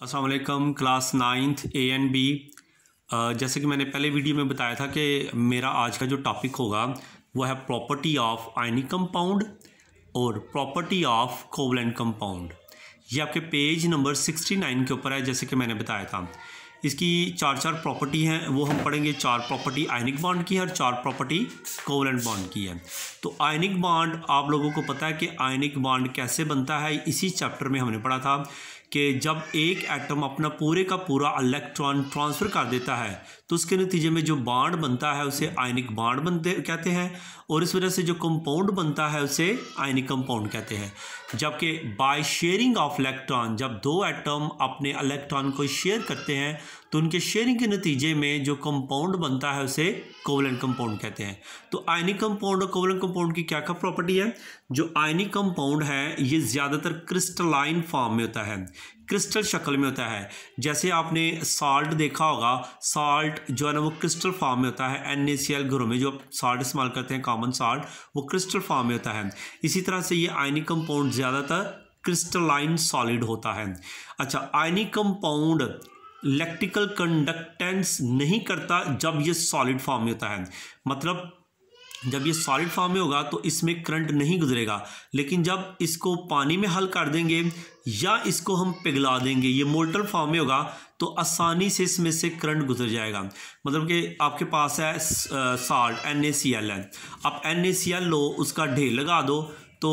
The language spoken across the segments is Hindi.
अस्सलाम वालेकुम class 9th A and B. जैसे कि मैंने पहले वीडियो में बताया था कि मेरा आज का जो टॉपिक होगा वो है प्रॉपर्टी ऑफ आयनिक कंपाउंड और प्रॉपर्टी ऑफ कोवलेंट कंपाउंड। ये आपके पेज नंबर 69 के ऊपर है। जैसे कि मैंने बताया था इसकी चार प्रॉपर्टी हैं, वो हम पढ़ेंगे। 4 प्रॉपर्टी आयनिक बॉन्ड की है और 4 प्रॉपर्टी कोवलेंट बॉन्ड की है। तो आयनिक बॉन्ड आप लोगों को पता है कि आयनिक बॉन्ड कैसे बनता है। इसी चैप्टर में हमने पढ़ा था कि जब एक एटम अपना पूरे का पूरा इलेक्ट्रॉन ट्रांसफ़र कर देता है तो उसके नतीजे में जो बॉन्ड बनता है उसे आयनिक बॉन्ड कहते हैं, और इस वजह से जो कंपाउंड बनता है उसे आयनिक कंपाउंड कहते हैं। जबकि बाय शेयरिंग ऑफ इलेक्ट्रॉन, जब 2 एटम अपने इलेक्ट्रॉन को शेयर करते हैं तो उनके शेयरिंग के नतीजे में जो कंपाउंड बनता है उसे कोवलेंट कंपाउंड कहते हैं। तो आयनिक कंपाउंड और कोवलेंट कंपाउंड की क्या क्या प्रॉपर्टी है? जो आयनिक कंपाउंड है ये ज़्यादातर क्रिस्टलाइन फॉर्म में होता है, क्रिस्टल शक्ल में होता है। जैसे आपने साल्ट देखा होगा, साल्ट जो है ना वो क्रिस्टल फॉर्म में होता है। NaCl घरों में जो साल्ट इस्तेमाल करते हैं, कॉमन साल्ट, वो क्रिस्टल फॉर्म में होता है। इसी तरह से ये आयनिक कंपाउंड ज़्यादातर क्रिस्टलाइन सॉलिड होता है। अच्छा, आयनिक कंपाउंड इलेक्ट्रिकल कंडक्टेंस नहीं करता जब ये सॉलिड फॉर्म में होता है। मतलब जब ये सॉलिड फॉर्म में होगा तो इसमें करंट नहीं गुजरेगा, लेकिन जब इसको पानी में हल कर देंगे या इसको हम पिघला देंगे, ये मोल्टन फॉर्म में होगा, तो आसानी से इसमें से करंट गुजर जाएगा। मतलब कि आपके पास है साल्ट NaCl है, आप NaCl लो, उसका ढेर लगा दो तो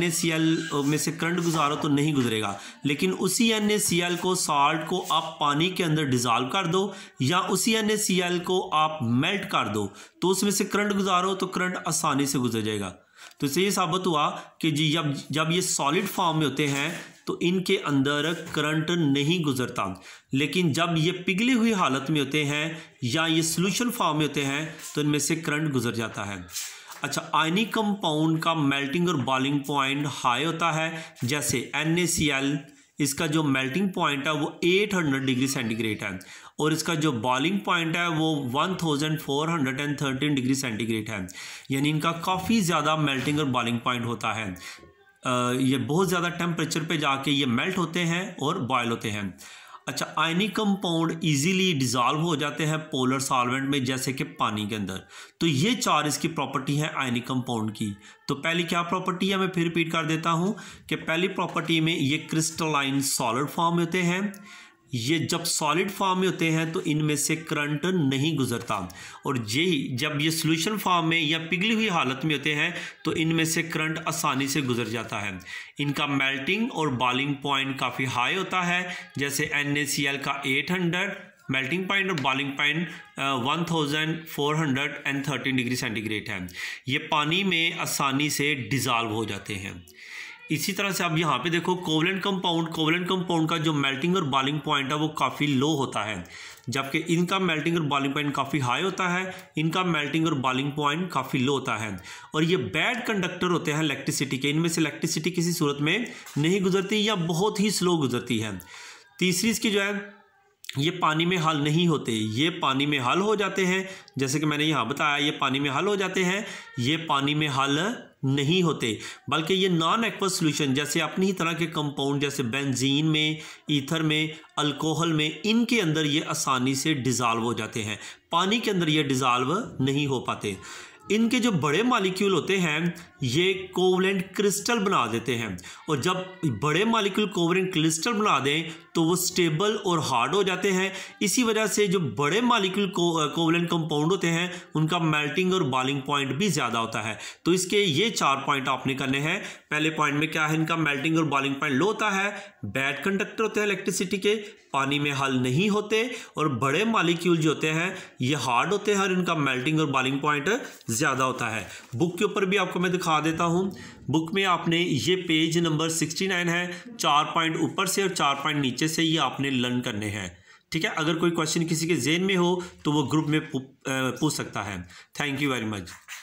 NaCl में से करंट गुजारो तो नहीं गुजरेगा। लेकिन उसी NaCl को, साल्ट को आप पानी के अंदर डिज़ोल्व कर दो या उसी NaCl को आप मेल्ट कर दो तो उसमें से करंट गुजारो तो करंट आसानी से गुजर जाएगा। तो इससे ये साबित हुआ कि जी जब ये सॉलिड फॉर्म में होते हैं तो इनके अंदर करंट नहीं गुजरता, लेकिन जब ये पिघली हुई हालत में होते हैं या ये सोल्यूशन फॉर्म में होते हैं तो इनमें से करंट गुजर जाता है। अच्छा, आयनिक कंपाउंड का मेल्टिंग और बॉइलिंग पॉइंट हाई होता है। जैसे NaCl, इसका जो मेल्टिंग पॉइंट है वो 800 डिग्री सेंटीग्रेड है और इसका जो बॉइलिंग पॉइंट है वो 1413 डिग्री सेंटीग्रेड है। यानी इनका काफ़ी ज़्यादा मेल्टिंग और बॉइलिंग पॉइंट होता है। ये बहुत ज़्यादा टेम्परेचर पे जाके ये मेल्ट होते हैं और बॉयल होते हैं। अच्छा, आयनिक कंपाउंड इजीली डिज़ोल्व हो जाते हैं पोलर सॉल्वेंट में, जैसे कि पानी के अंदर। तो ये 4 इसकी प्रॉपर्टी है आयनिक कंपाउंड की। तो पहली क्या प्रॉपर्टी है, मैं फिर रिपीट कर देता हूँ कि पहली प्रॉपर्टी में ये क्रिस्टलाइन सॉलिड फॉर्म में होते हैं। ये जब सॉलिड फॉर्म में होते हैं तो इनमें से करंट नहीं गुजरता, और यही जब ये सॉल्यूशन फॉर्म में या पिघली हुई हालत में होते हैं तो इनमें से करंट आसानी से गुजर जाता है। इनका मेल्टिंग और बॉइलिंग पॉइंट काफ़ी हाई होता है। जैसे NaCl का 800 मेल्टिंग पॉइंट और बॉइलिंग पॉइंट 1413 डिग्री सेंटीग्रेड है। ये पानी में आसानी से डिज़ोल्व हो जाते हैं। इसी तरह से आप यहाँ पे देखो कोवलेंट कंपाउंड का जो मेल्टिंग और बॉइलिंग पॉइंट है वो काफ़ी लो होता है, जबकि इनका मेल्टिंग और बॉइलिंग पॉइंट काफ़ी हाई होता है। इनका मेल्टिंग और बॉइलिंग पॉइंट काफ़ी लो होता है, और ये बैड कंडक्टर होते हैं इलेक्ट्रिसिटी के। इनमें से इलेक्ट्रिसिटी किसी सूरत में नहीं गुजरती या बहुत ही स्लो गुजरती है। तीसरी इसकी जो है, ये पानी में हल नहीं होते, ये पानी में हल हो जाते हैं। जैसे कि मैंने यहाँ बताया, ये पानी में हल हो जाते हैं, ये पानी में हल नहीं होते, बल्कि ये नॉन एक्वस सोल्यूशन, जैसे अपनी ही तरह के कंपाउंड जैसे बेंजीन में, ईथर में, अल्कोहल में, इनके अंदर ये आसानी से डिज़ोल्व हो जाते हैं। पानी के अंदर ये डिज़ोल्व नहीं हो पाते। इनके जो बड़े मॉलिक्यूल होते हैं ये कोवलेंट क्रिस्टल बना देते हैं, और जब बड़े मॉलिक्यूल कोवलेंट क्रिस्टल बना दें तो वो स्टेबल और हार्ड हो जाते हैं। इसी वजह से जो बड़े मॉलिक्यूल कोवलेंट कंपाउंड होते हैं उनका मेल्टिंग और बॉइलिंग पॉइंट भी ज़्यादा होता है। तो इसके ये 4 पॉइंट आपने करने हैं। पहले पॉइंट में क्या है, इनका मेल्टिंग और बॉइलिंग पॉइंट लो होता है, बैड कंडक्टर होते हैं इलेक्ट्रिसिटी के, पानी में हल नहीं होते, और बड़े मॉलिक्यूल जो होते हैं ये हार्ड होते हैं और इनका मेल्टिंग और बॉइलिंग पॉइंट ज़्यादा होता है। बुक के ऊपर भी आपको मैं दिखा देता हूँ। बुक में आपने ये पेज नंबर 69 है, 4 पॉइंट ऊपर से और 4 पॉइंट नीचे से ये आपने लर्न करने हैं। ठीक है, अगर कोई क्वेश्चन किसी के ज़हन में हो तो वो ग्रुप में पूछ सकता है। Thank you very much.